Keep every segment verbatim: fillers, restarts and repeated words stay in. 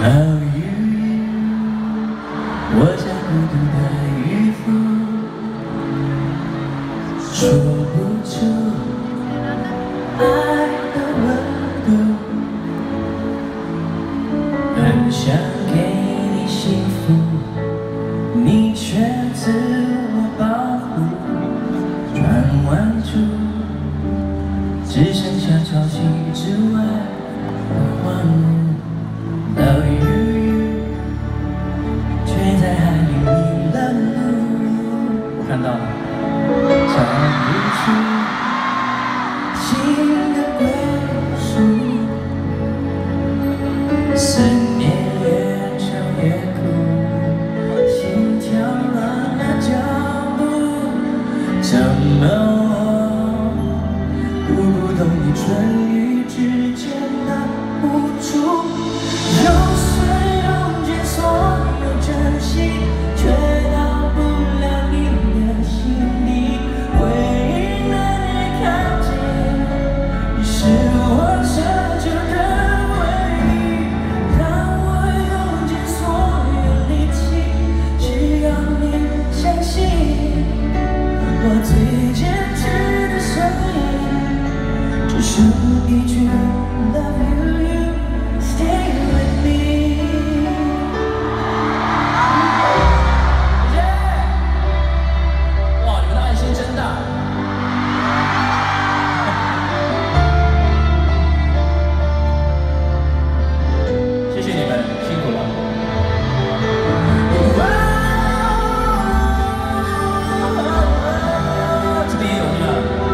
Love you， 我像孤独的渔夫，说不出爱的温度，很想给你幸福，你却自我保护，转弯处只剩下潮汐之外的荒芜。Love you， 却在海里迷了路。我看到了，找不出新的归属，思念越长越苦，心跳乱了脚步，怎么我读不懂你唇语之间的无助？有时用尽所有真心，却到不了你的心里。回忆难以靠近，你是我奢求的唯一，让我用尽所有力气，只要你相信，我最坚持的声音，只剩一句 Love you。Stay with me， 哇，你们的爱心真大！谢谢你们，辛苦了。这边也有呢。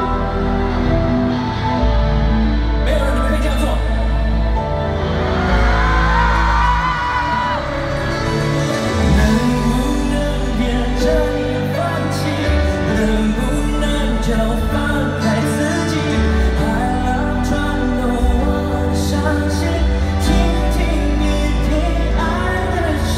没有人，你们可以这样做。就放开自己，海浪穿动我的伤心，倾听一滴爱的声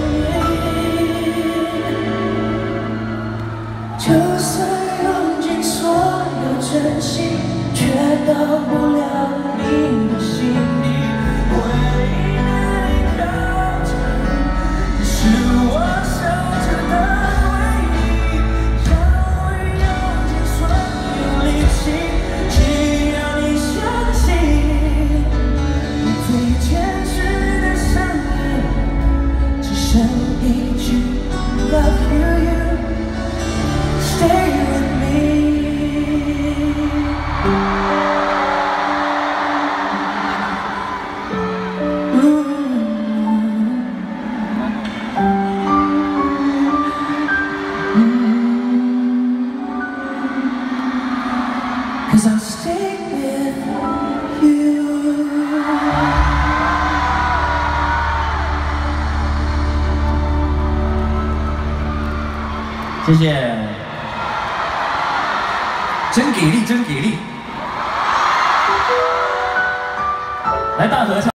音。就算用尽所有真心，却到不了你的心里。回忆难以靠近，你是我守着的。Love you, you stay with me. Ooh. Cause I'll stay with you. 谢谢，真给力，真给力！来大合唱。